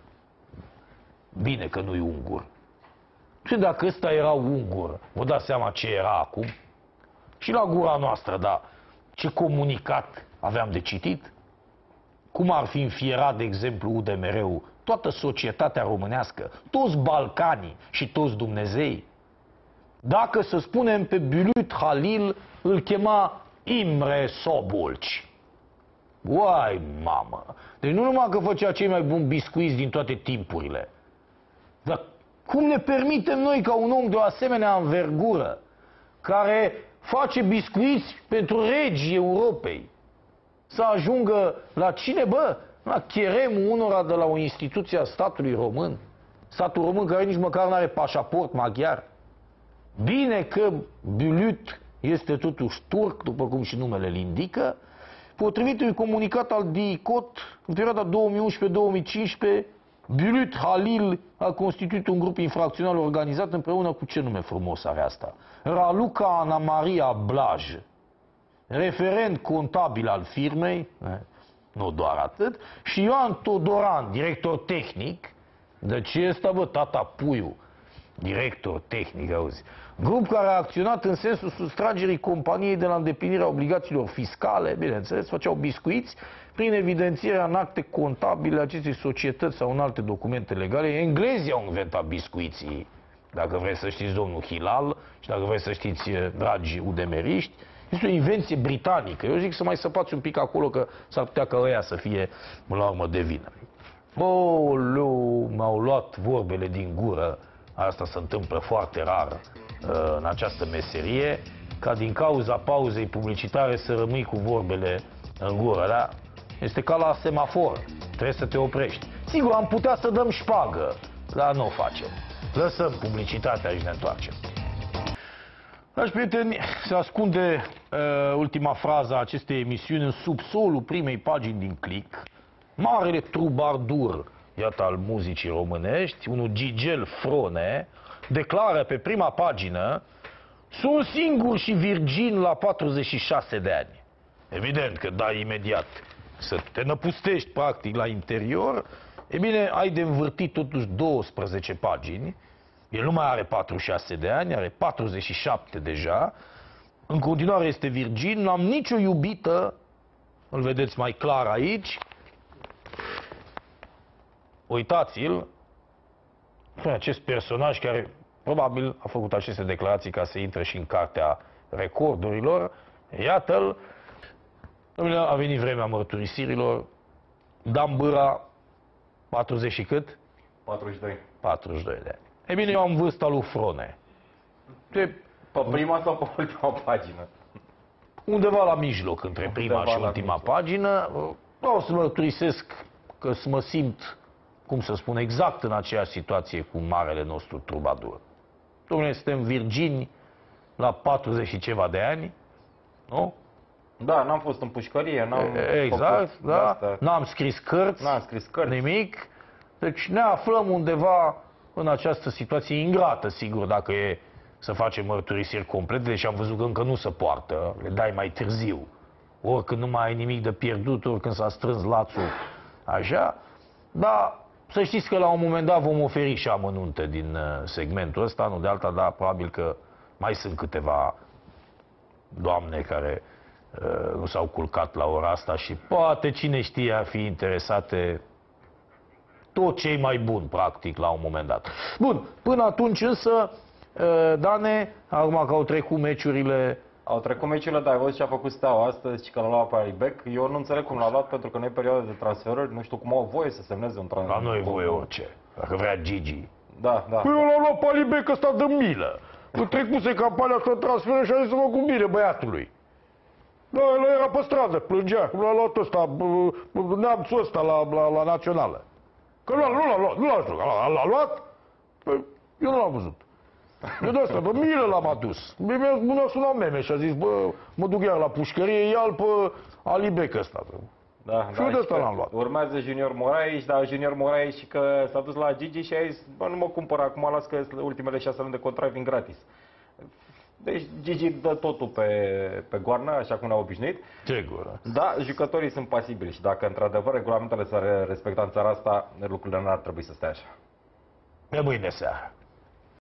Speaker 1: Bine că nu-i ungur. Și dacă ăsta era ungur, vă dați seama ce era acum? Și la gura noastră, da, ce comunicat aveam de citit? Cum ar fi înfierat, de exemplu, UDMR-ul, toată societatea românească, toți Balcanii și toți Dumnezei? Dacă, să spunem, pe Bülut Halil îl chema Imre Sobolci. Uai, mamă! Deci nu numai că făcea cei mai buni biscuiți din toate timpurile, dar cum ne permitem noi, ca un om de o asemenea învergură, care face biscuiți pentru regii Europei, să ajungă la cine, bă? La cheremul unora de la o instituție a statului român. Statul român care nici măcar nu are pașaport maghiar. Bine că Bülut este totuși turc, după cum și numele îl indică. Potrivit unui comunicat al DICOT, în perioada 2011-2015, Bülut Halil a constituit un grup infracțional organizat împreună cu, ce nume frumos are asta, Raluca Ana Maria Blaj, referent contabil al firmei, nu doar atât, și Ioan Todoran, director tehnic. Deci ăsta, bă, tata Puiu, director tehnic, auzi. Grup care a acționat în sensul sustragerii companiei de la îndeplinirea obligațiilor fiscale, bineînțeles, făceau biscuiți prin evidențierea în acte contabile acestei societăți sau în alte documente legale. Englezii au inventat biscuiții, dacă vreți să știți, domnul Hilal, și dacă vreți să știți, dragi udemeriști. Este o invenție britanică. Eu zic să mai săpați un pic acolo, că s-ar putea ca ăia să fie, până la urmă, de vină. M-au luat vorbele din gură asta se întâmplă foarte rar în această meserie, ca din cauza pauzei publicitare să rămâi cu vorbele în gură, da? Este ca la semafor, trebuie să te oprești. Sigur, am putea să dăm șpagă, dar nu o facem. Lăsăm publicitatea și ne întoarcem. Dragi prieteni, se ascunde ultima frază a acestei emisiuni în subsolul primei pagini din Click. Marele trubadur, iată, al muzicii românești, unul Gigel Frone, declară pe prima pagină: sunt singur și virgin la 46 de ani. Evident că dai imediat să te năpustești practic la interior. E bine, ai de învârtit totuși 12 pagini. El nu mai are 46 de ani, are 47 deja. În continuare este virgin, nu am nicio iubită. Îl vedeți mai clar aici. Uitați-l. Acest personaj care probabil a făcut aceste declarații ca să intre și în cartea recordurilor. Iată-l. A venit vremea mărturisirilor. Dan Bâra, 40 și cât?
Speaker 2: 42.
Speaker 1: 42 de ani. E bine, eu am vârsta lui Frone.
Speaker 2: Pe prima sau pe ultima pagină?
Speaker 1: Undeva la mijloc, între prima și ultima pagină. Vreau să mărturisesc că să mă simt, cum să spun, exact în aceeași situație cu marele nostru trubadur. Dom'le, suntem virgini la 40 și ceva de ani, nu?
Speaker 2: Da, n-am fost în pușcărie, n-am
Speaker 1: exact,
Speaker 2: făcut
Speaker 1: da.
Speaker 2: astea.
Speaker 1: N-am scris cărți,
Speaker 2: N-am scris cărți,
Speaker 1: nimic. Deci ne aflăm undeva în această situație ingrată, sigur, dacă e să facem mărturisiri complete, deși am văzut că încă nu se poartă, le dai mai târziu. Ori când nu mai ai nimic de pierdut, ori când s-a strâns lațul, așa. Dar să știți că la un moment dat vom oferi și amănunte din segmentul ăsta, nu de alta, dar probabil că mai sunt câteva doamne care nu s-au culcat la ora asta și poate, cine știe, ar fi interesate tot cei mai buni, practic, la un moment dat. Bun, până atunci însă, Dane, acum că au trecut meciurile...
Speaker 2: Au trecut meciurile, dar ai văzut ce a făcut Steaua astăzi și că l-a luat pe Alibec. Eu nu înțeleg cum l-a luat, pentru că nu e perioada de transferări, nu știu cum au voie să semneze un transfer.
Speaker 1: La noi voie orice, dacă vrea Gigi.
Speaker 2: Da, da.
Speaker 1: Păi eu l-am luat pe Alibec ăsta de milă. Eu trecuse campania asta de transfer și a zis să mă cu bine băiatului. Da, el era pe stradă, plângea, cum l-a luat ăsta, neamțul ăsta la națională. Că nu l-a luat, păi, eu nu l-am văzut. Eu de asta, pe milă l-am adus. Mi-a sunat meme și a zis, bă, mă duc iar la pușcărie, ia-l pe Alibec ăsta.
Speaker 2: Da,
Speaker 1: și eu de asta l-am luat.
Speaker 2: Urmează Junior Moraes, dar Junior Moraes și că s-a dus la Gigi și a zis, bă, nu mă cumpăr acum, las că ultimele 6 luni de contract vin gratis. Deci Gigi dă totul pe goarnă, așa cum ne-a obișnuit.
Speaker 1: Sigur.
Speaker 2: Da, jucătorii sunt pasibili și dacă într-adevăr regulamentele s-ar respecta în țara asta, lucrurile nu ar trebui să stea așa.
Speaker 1: De mâine seară.